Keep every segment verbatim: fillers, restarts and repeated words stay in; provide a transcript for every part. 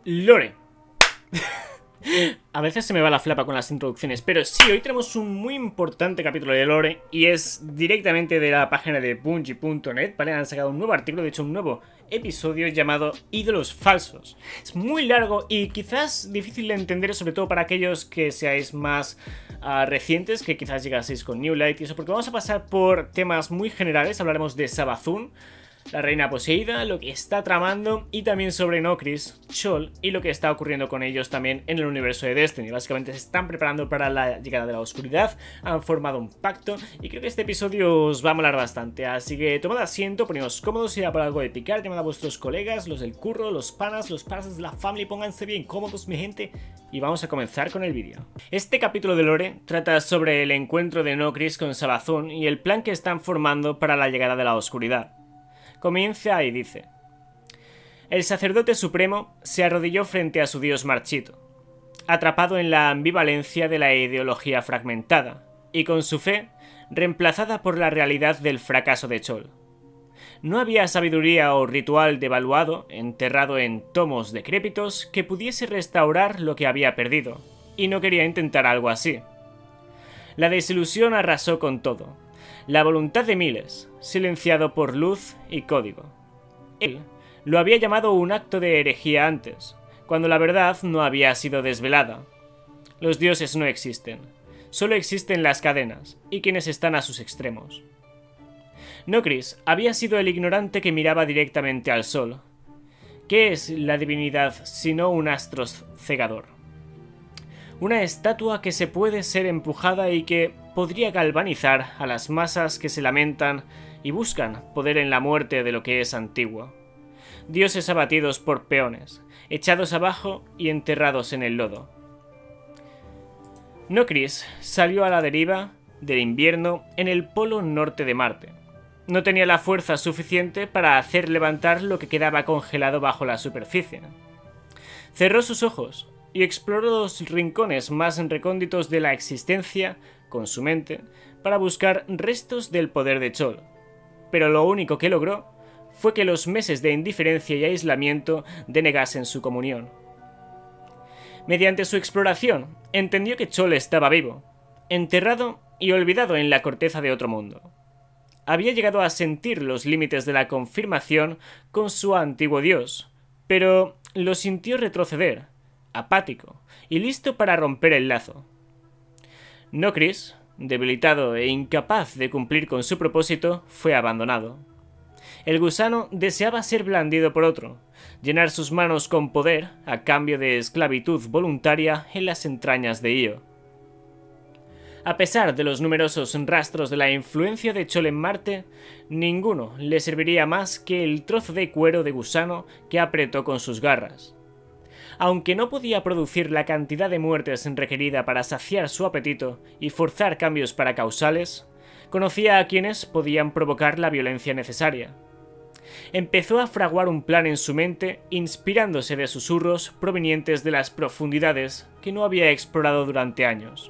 Lore. A veces se me va la flapa con las introducciones, pero sí, hoy tenemos un muy importante capítulo de Lore y es directamente de la página de Bungie punto net, ¿vale? Han sacado un nuevo artículo, de hecho un nuevo episodio llamado Ídolos Falsos. Es muy largo y quizás difícil de entender, sobre todo para aquellos que seáis más uh, recientes, que quizás llegaseis con New Light y eso, porque vamos a pasar por temas muy generales. Hablaremos de Savathûn, la reina poseída, lo que está tramando y también sobre Nokris, Chol y lo que está ocurriendo con ellos también en el universo de Destiny. Básicamente se están preparando para la llegada de la oscuridad, han formado un pacto y creo que este episodio os va a molar bastante. Así que tomad asiento, poneos cómodos, ir a por algo de picar, llamad a vuestros colegas, los del curro, los panas, los panas de la family, pónganse bien cómodos mi gente y vamos a comenzar con el vídeo. Este capítulo de Lore trata sobre el encuentro de Nokris con Savathûn y el plan que están formando para la llegada de la oscuridad. Comienza y dice: el sacerdote supremo se arrodilló frente a su dios marchito, atrapado en la ambivalencia de la ideología fragmentada, y con su fe reemplazada por la realidad del fracaso de Chol. No había sabiduría o ritual devaluado, enterrado en tomos decrépitos, que pudiese restaurar lo que había perdido, y no quería intentar algo así. La desilusión arrasó con todo. La voluntad de miles, silenciado por luz y código. Él lo había llamado un acto de herejía antes, cuando la verdad no había sido desvelada. Los dioses no existen, solo existen las cadenas y quienes están a sus extremos. Nokris había sido el ignorante que miraba directamente al sol. ¿Qué es la divinidad sino un astro cegador? Una estatua que se puede ser empujada y que podría galvanizar a las masas que se lamentan y buscan poder en la muerte de lo que es antiguo. Dioses abatidos por peones, echados abajo y enterrados en el lodo. Nokris salió a la deriva del invierno en el polo norte de Marte. No tenía la fuerza suficiente para hacer levantar lo que quedaba congelado bajo la superficie. Cerró sus ojos y exploró los rincones más recónditos de la existencia con su mente para buscar restos del poder de Chol. Pero lo único que logró fue que los meses de indiferencia y aislamiento denegasen su comunión. Mediante su exploración, entendió que Chol estaba vivo, enterrado y olvidado en la corteza de otro mundo. Había llegado a sentir los límites de la confirmación con su antiguo dios, pero lo sintió retroceder, apático y listo para romper el lazo. Nokris, debilitado e incapaz de cumplir con su propósito, fue abandonado. El gusano deseaba ser blandido por otro, llenar sus manos con poder a cambio de esclavitud voluntaria en las entrañas de Io. A pesar de los numerosos rastros de la influencia de Chol en Marte, ninguno le serviría más que el trozo de cuero de gusano que apretó con sus garras. Aunque no podía producir la cantidad de muertes requerida para saciar su apetito y forzar cambios para causales, conocía a quienes podían provocar la violencia necesaria. Empezó a fraguar un plan en su mente, inspirándose de susurros provenientes de las profundidades que no había explorado durante años.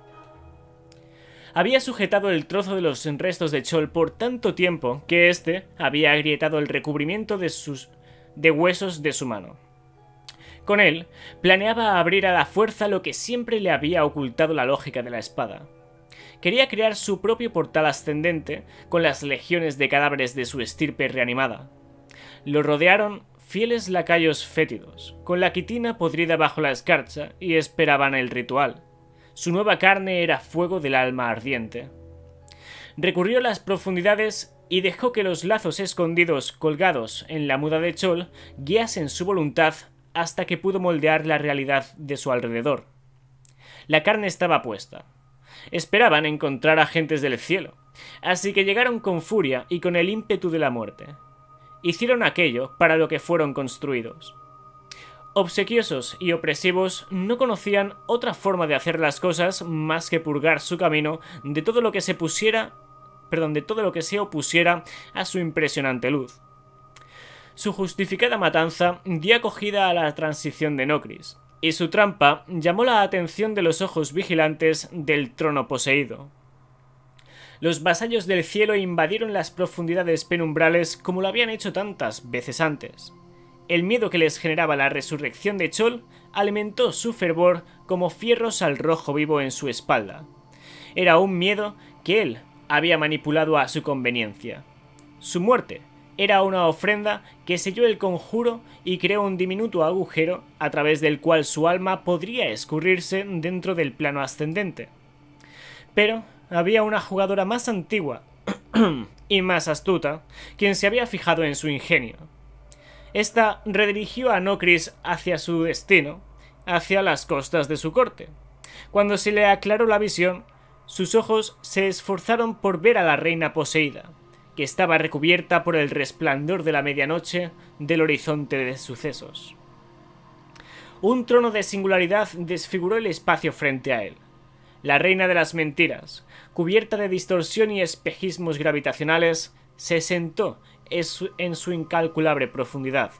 Había sujetado el trozo de los restos de Chol por tanto tiempo que éste había agrietado el recubrimiento de sus de huesos de su mano. Con él, planeaba abrir a la fuerza lo que siempre le había ocultado la lógica de la espada. Quería crear su propio portal ascendente con las legiones de cadáveres de su estirpe reanimada. Lo rodearon fieles lacayos fétidos, con la quitina podrida bajo la escarcha, y esperaban el ritual. Su nueva carne era fuego del alma ardiente. Recurrió a las profundidades y dejó que los lazos escondidos colgados en la muda de Chol guiasen su voluntad hasta que pudo moldear la realidad de su alrededor. La carne estaba puesta. Esperaban encontrar agentes del cielo, así que llegaron con furia y con el ímpetu de la muerte. Hicieron aquello para lo que fueron construidos. Obsequiosos y opresivos, no conocían otra forma de hacer las cosas más que purgar su camino de todo lo que se pusiera, perdón, de todo lo que se opusiera a su impresionante luz. Su justificada matanza dio acogida a la transición de Nokris, y su trampa llamó la atención de los ojos vigilantes del trono poseído. Los vasallos del cielo invadieron las profundidades penumbrales como lo habían hecho tantas veces antes. El miedo que les generaba la resurrección de Chol alimentó su fervor como fierros al rojo vivo en su espalda. Era un miedo que él había manipulado a su conveniencia. Su muerte era una ofrenda que selló el conjuro y creó un diminuto agujero a través del cual su alma podría escurrirse dentro del plano ascendente. Pero había una jugadora más antigua y más astuta, quien se había fijado en su ingenio. Esta redirigió a Nokris hacia su destino, hacia las costas de su corte. Cuando se le aclaró la visión, sus ojos se esforzaron por ver a la reina poseída, que estaba recubierta por el resplandor de la medianoche del horizonte de sucesos. Un trono de singularidad desfiguró el espacio frente a él. La reina de las mentiras, cubierta de distorsión y espejismos gravitacionales, se sentó en su incalculable profundidad.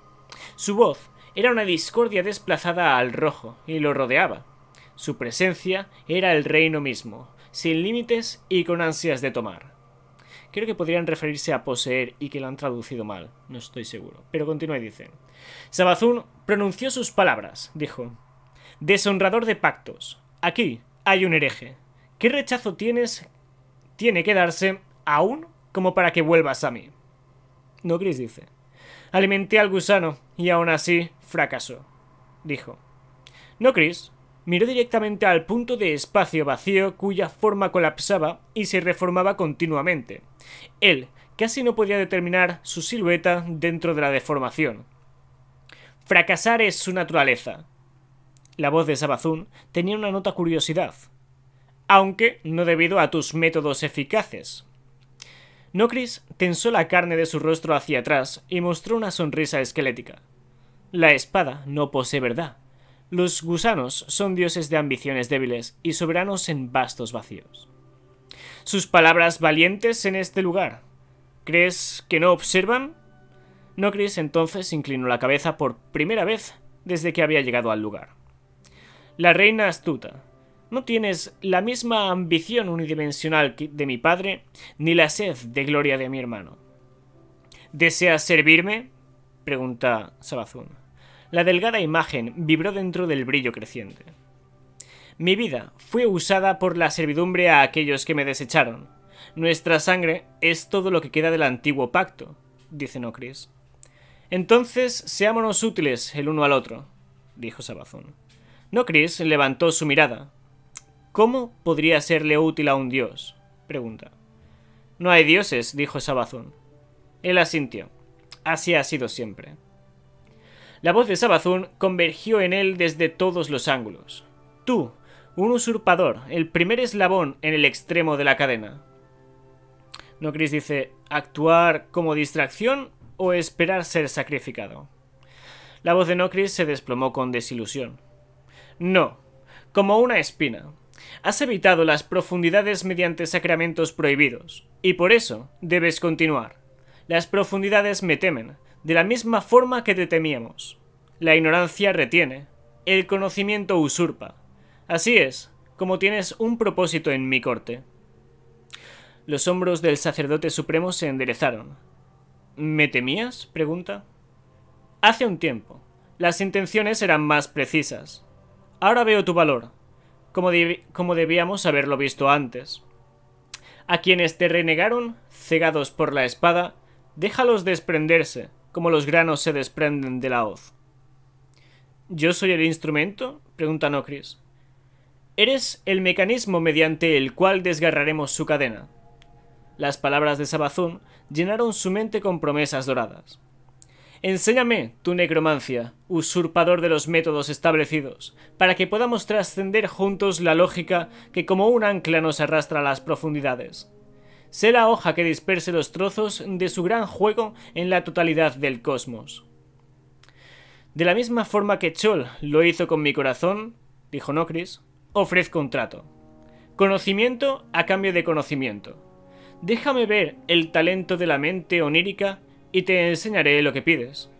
Su voz era una discordia desplazada al rojo y lo rodeaba. Su presencia era el reino mismo, sin límites y con ansias de tomar. Creo que podrían referirse a poseer y que lo han traducido mal, no estoy seguro. Pero continúa y dice: Savathûn pronunció sus palabras, dijo: Deshonrador de pactos, aquí hay un hereje. ¿Qué rechazo tienes tiene que darse aún como para que vuelvas a mí? Nokris dice: Alimenté al gusano y aún así fracasó, dijo. Nokris miró directamente al punto de espacio vacío cuya forma colapsaba y se reformaba continuamente. Él casi no podía determinar su silueta dentro de la deformación. Fracasar es su naturaleza. La voz de Savathûn tenía una nota curiosidad, aunque no debido a tus métodos eficaces. Nokris tensó la carne de su rostro hacia atrás y mostró una sonrisa esquelética. La espada no posee verdad. Los gusanos son dioses de ambiciones débiles y soberanos en vastos vacíos. Sus palabras valientes en este lugar. ¿Crees que no observan? Nokris entonces inclinó la cabeza por primera vez desde que había llegado al lugar. La reina astuta. No tienes la misma ambición unidimensional de mi padre, ni la sed de gloria de mi hermano. ¿Deseas servirme?, pregunta Savathûn. La delgada imagen vibró dentro del brillo creciente. Mi vida fue usada por la servidumbre a aquellos que me desecharon. Nuestra sangre es todo lo que queda del antiguo pacto, dice Nokris. Entonces seámonos útiles el uno al otro, dijo Savathûn. Nokris levantó su mirada. ¿Cómo podría serle útil a un dios?, pregunta. No hay dioses, dijo Savathûn. Él asintió. Así ha sido siempre. La voz de Savathûn convergió en él desde todos los ángulos. Tú, un usurpador, el primer eslabón en el extremo de la cadena. Nokris dice: ¿actuar como distracción o esperar ser sacrificado? La voz de Nokris se desplomó con desilusión. No, como una espina. Has evitado las profundidades mediante sacramentos prohibidos, y por eso debes continuar. Las profundidades me temen, de la misma forma que te temíamos. La ignorancia retiene, el conocimiento usurpa. Así es, como tienes un propósito en mi corte. Los hombros del sacerdote supremo se enderezaron. ¿Me temías?, pregunta. Hace un tiempo. Las intenciones eran más precisas. Ahora veo tu valor, como, de como debíamos haberlo visto antes. A quienes te renegaron, cegados por la espada, déjalos desprenderse, como los granos se desprenden de la hoz. ¿Yo soy el instrumento?, pregunta Nokris. Eres el mecanismo mediante el cual desgarraremos su cadena. Las palabras de Savathûn llenaron su mente con promesas doradas. Enséñame tu necromancia, usurpador de los métodos establecidos, para que podamos trascender juntos la lógica que como un ancla nos arrastra a las profundidades. Sé la hoja que disperse los trozos de su gran juego en la totalidad del cosmos. De la misma forma que Chol lo hizo con mi corazón, dijo Nokris, ofrezco un trato. Conocimiento a cambio de conocimiento. Déjame ver el talento de la mente onírica y te enseñaré lo que pides.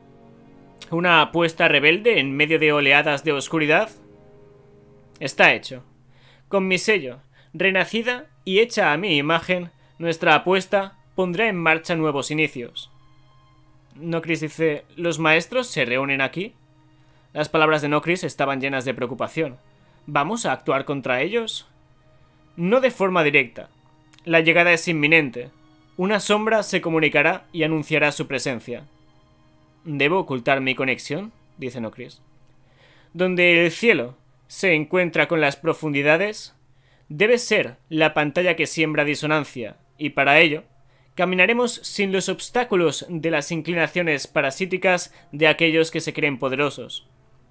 ¿Una apuesta rebelde en medio de oleadas de oscuridad? Está hecho. Con mi sello, renacida y hecha a mi imagen, nuestra apuesta pondrá en marcha nuevos inicios. Nokris dice: ¿los maestros se reúnen aquí? Las palabras de Nokris estaban llenas de preocupación. ¿Vamos a actuar contra ellos? No de forma directa. La llegada es inminente. Una sombra se comunicará y anunciará su presencia. ¿Debo ocultar mi conexión?, dice Nokris. Donde el cielo se encuentra con las profundidades, debe ser la pantalla que siembra disonancia, y para ello caminaremos sin los obstáculos de las inclinaciones parasíticas de aquellos que se creen poderosos.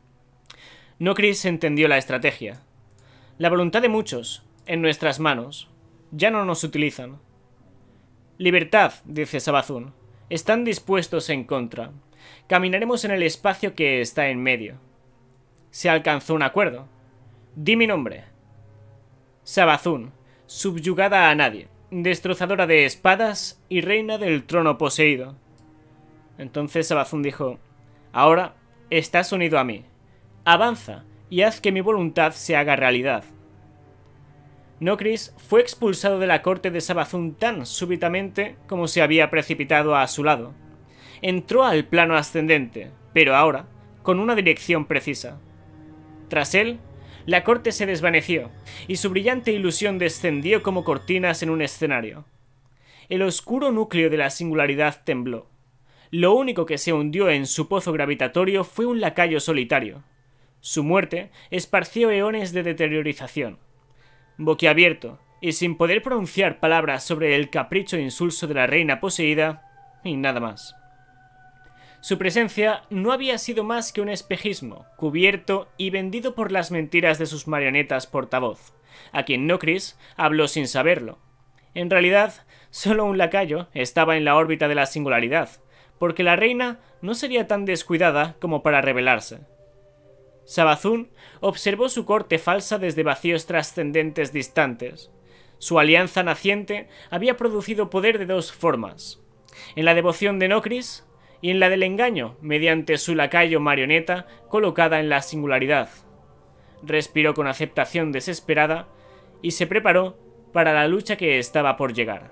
Nokris entendió la estrategia. La voluntad de muchos, en nuestras manos, ya no nos utilizan. Libertad, dice Savathûn. Están dispuestos en contra. Caminaremos en el espacio que está en medio. Se alcanzó un acuerdo. Di mi nombre. Savathûn, subyugada a nadie, destrozadora de espadas y reina del trono poseído. Entonces Savathûn dijo: ahora estás unido a mí. Avanza y haz que mi voluntad se haga realidad. Nokris fue expulsado de la corte de Savathûn tan súbitamente como se había precipitado a su lado. Entró al plano ascendente, pero ahora con una dirección precisa. Tras él, la corte se desvaneció, y su brillante ilusión descendió como cortinas en un escenario. El oscuro núcleo de la singularidad tembló. Lo único que se hundió en su pozo gravitatorio fue un lacayo solitario. Su muerte esparció eones de deteriorización. Boquiabierto, y sin poder pronunciar palabras sobre el capricho insulso de la reina poseída, y nada más. Su presencia no había sido más que un espejismo, cubierto y vendido por las mentiras de sus marionetas portavoz, a quien Nokris habló sin saberlo. En realidad, solo un lacayo estaba en la órbita de la singularidad, porque la reina no sería tan descuidada como para rebelarse. Savathûn observó su corte falsa desde vacíos trascendentes distantes. Su alianza naciente había producido poder de dos formas: en la devoción de Nokris y en la del engaño mediante su lacayo marioneta colocada en la singularidad. Respiró con aceptación desesperada y se preparó para la lucha que estaba por llegar.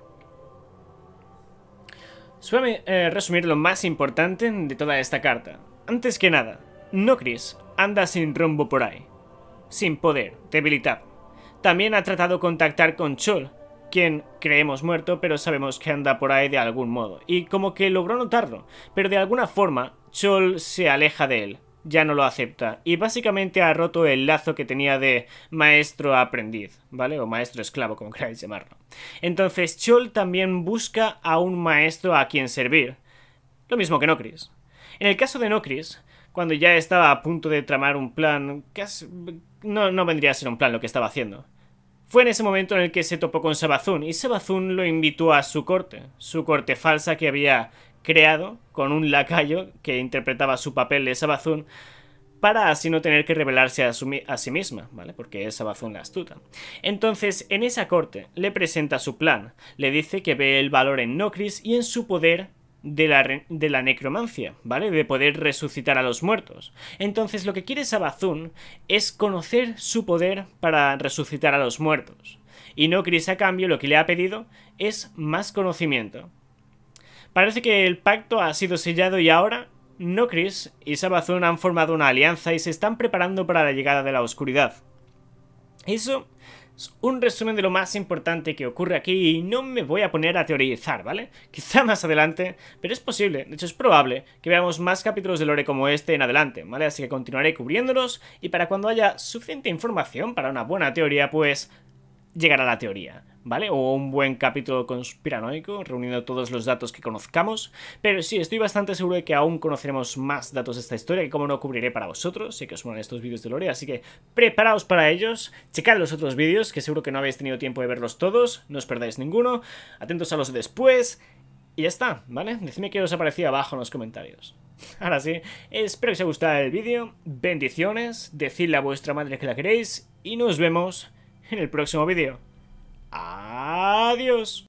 Suele eh, resumir lo más importante de toda esta carta. Antes que nada, Nokris anda sin rumbo por ahí, sin poder, debilitado. También ha tratado de contactar con Chol, quien creemos muerto, pero sabemos que anda por ahí de algún modo, y como que logró notarlo, pero de alguna forma Chol se aleja de él, ya no lo acepta, y básicamente ha roto el lazo que tenía de maestro a aprendiz, ¿vale? O maestro esclavo, como queráis llamarlo. Entonces Chol también busca a un maestro a quien servir, lo mismo que Nokris. En el caso de Nokris, cuando ya estaba a punto de tramar un plan, casi, no, no vendría a ser un plan lo que estaba haciendo. Fue en ese momento en el que se topó con Savathûn, y Savathûn lo invitó a su corte, su corte falsa que había creado con un lacayo que interpretaba su papel de Savathûn, para así no tener que revelarse a, su, a sí misma, ¿vale? Porque es Savathûn la astuta. Entonces, en esa corte, le presenta su plan, le dice que ve el valor en Nokris y en su poder de la, de la necromancia, ¿vale? De poder resucitar a los muertos. Entonces lo que quiere Savathûn es conocer su poder para resucitar a los muertos. Y Nokris a cambio lo que le ha pedido es más conocimiento. Parece que el pacto ha sido sellado y ahora Nokris y Savathûn han formado una alianza y se están preparando para la llegada de la oscuridad. Eso es un resumen de lo más importante que ocurre aquí y no me voy a poner a teorizar, ¿vale? Quizá más adelante, pero es posible, de hecho es probable que veamos más capítulos de lore como este en adelante, ¿vale? Así que continuaré cubriéndolos y para cuando haya suficiente información para una buena teoría, pues llegará la teoría, ¿vale? O un buen capítulo conspiranoico, reuniendo todos los datos que conozcamos. Pero sí, estoy bastante seguro de que aún conoceremos más datos de esta historia, que como no cubriré para vosotros, sé que os molan estos vídeos de lore, así que preparaos para ellos, checad los otros vídeos, que seguro que no habéis tenido tiempo de verlos todos, no os perdáis ninguno, atentos a los de después, y ya está, ¿vale? Decidme qué os ha parecido abajo en los comentarios. Ahora sí, espero que os haya gustado el vídeo, bendiciones, decidle a vuestra madre que la queréis, y nos vemos en el próximo vídeo. Adiós.